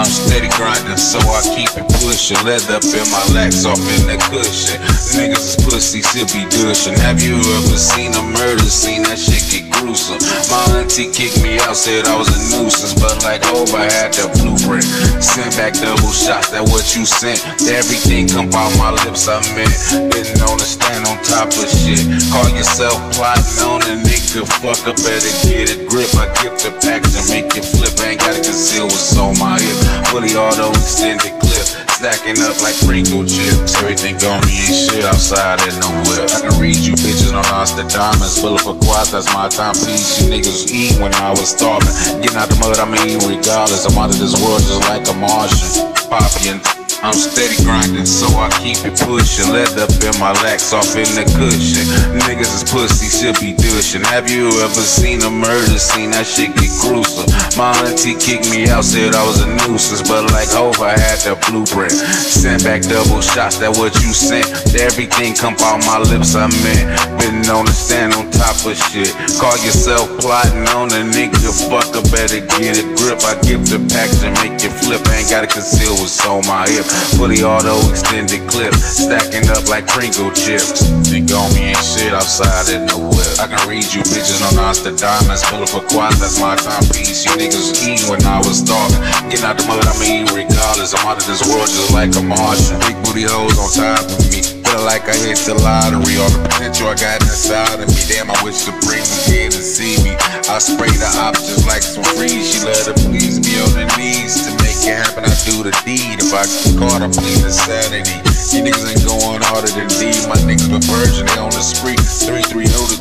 I'm steady grinding, so I keep it pushing. Leather up in my lax, off in the cushion. Niggas is pussy, should be dushing. Have you ever seen a murder scene? That shit get gruesome. My auntie kicked me out, said I was a nuisance, but like hope I had the blueprint. Send back double shots, that what you sent. Everything come out my lips, I meant. Didn't understand on top of shit. Call yourself plotting on a nigga. Fuck up, better get a grip. I give the packs and make it flip. I ain't gotta conceal what's on my hip. Fully auto extended clip, stacking up like Pringle chips. Everything on me ain't shit outside in no whip. I can read you bitches on Nostradamus. Full of a quad, that's my timepiece. You niggas eat when I was starving. Getting out the mud, I'm eating regardless. I'm out of this world just like a Martian. Poppy and I'm steady grinding, so I keep it pushing. Leather up in my lax, off in the cushion. Niggas is pussy, should be dushing. Have you ever seen a murder scene? That shit get gruesome. My auntie kicked me out, said I was a nuisance, but like hope I had the blueprint. Send back double shots, that what you sent. Everything come out my lips, I meant. Been on the stand on top of shit. Call yourself plotting on a nigga. Fuck up, better get a grip. I give the packs and make it flip. I ain't gotta conceal what's on my hip. Fully auto extended clip, stacking up like Pringle chips. Think on me ain't shit outside in the whip. I can read you bitches on Nostradamus. Full of a quad, that's my timepiece. You niggas eating when I was starving. Getting out the mud, I'm eating regardless. I'm out of this world just like a Martian. Big booty hoes on top of me. Feel like I hit the lottery. All the potential I got inside of me. Damn, I wish the bring was here to see me. I spray the options like some free. She love to please me on the knees. To make it happen, I do the deed. If I get caught, I plead insanity. You niggas ain't going harder than D. My niggas been virgin, they on the spree. 330 to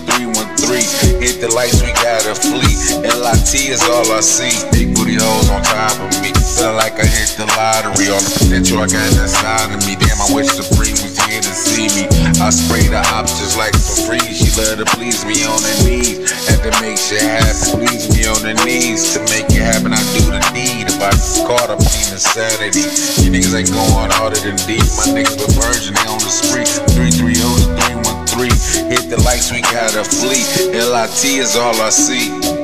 313. Hit the lights, we got a fleet. LIT is all I see. Big booty hoes on top of me. Feel like I hit the lottery. All the potential I got inside of me. Damn, I wish the bring was here to see me. I spray the options like for free. She love to please me on the knees. Had to make shit happen. Please me on the knees. To make it happen, I do the deed. If I get caught, I plead insanity. You niggas ain't going harder than D. My niggas been virgin, they on the spree. 330 to 313. Hit the lights, we got a fleet. LIT is all I see.